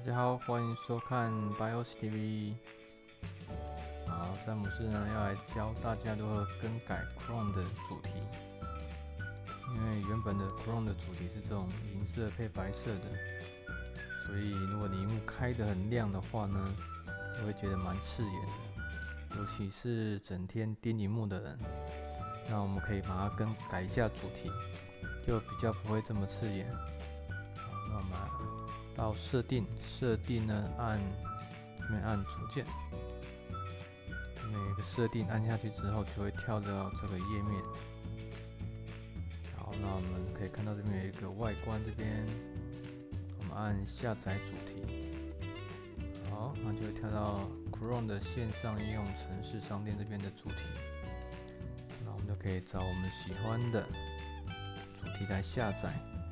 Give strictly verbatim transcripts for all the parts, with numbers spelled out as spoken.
家好，欢迎收看 BIOS T V。好，詹姆斯呢要来教大家如何更改 Chrome 的主题，因为原本的 Chrome 的主题是这种银色配白色的，所以如果你荧幕开得很亮的话呢，就会觉得蛮刺眼的，尤其是整天盯荧幕的人。那我们可以把它更改一下主题，就比较不会这么刺眼。好，那我们到设定，设定呢按这边按组件，这边有一个设定，按下去之后就会跳到这个页面。好，那我们可以看到这边有一个外观，这边我们按下载主题，好，那就会跳到 Chrome 的线上应用程式商店这边的主题。那我们就可以找我们喜欢的主题来下载。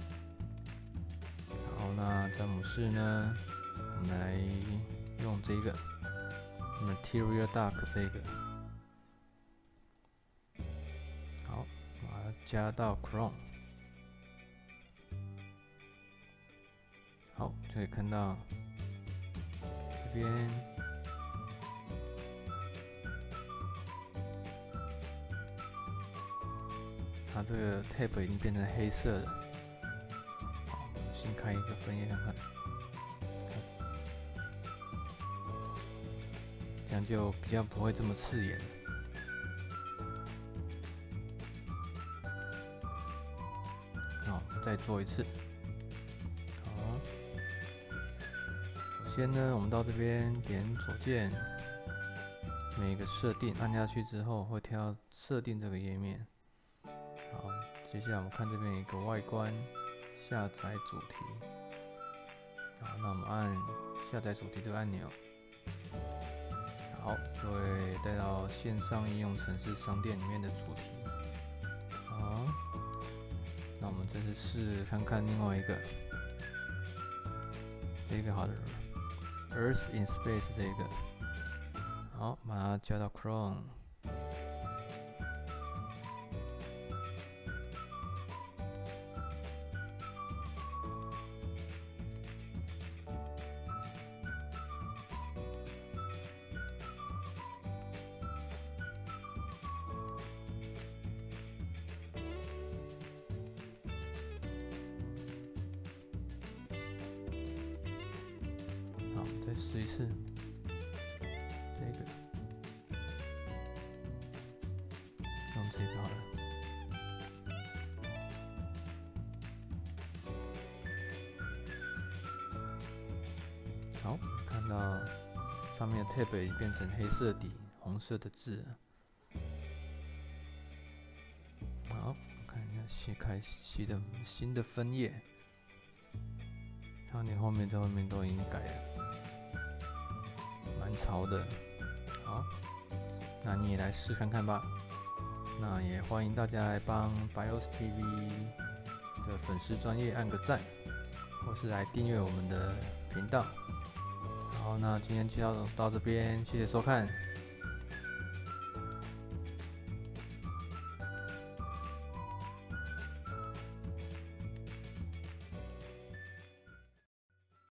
好，那詹姆士呢，我们来用这个 Material Dark 这个，好，把它加到 Chrome， 好，就可以看到这边它这个 tab 已经变成黑色了。好，我们先开一个分页看看，这样就比较不会这么刺眼。好，再做一次。好，首先呢，我们到这边点左键，每个设定按下去之后，会跳到设定这个页面。好，接下来我们看这边有一个外观下载主题。好，那我们按下载主题这个按钮，好，就会带到线上应用程式商店里面的主题。好，那我们这次试看看另外一个，这个好的 ，Earth in Space 这个，好，把它加到 Chrome。好，再试一次，这个用这个好了。好，看到上面的 tab 已经变成黑色底，红色的字了。好，看一下新开启的新的分页，看你后面在后面都已经改了。蛮潮的，好，那你也来试看看吧。那也欢迎大家来帮 BIOS T V 的粉丝专页按个赞，或是来订阅我们的频道。好，那今天就到到这边，谢谢收看。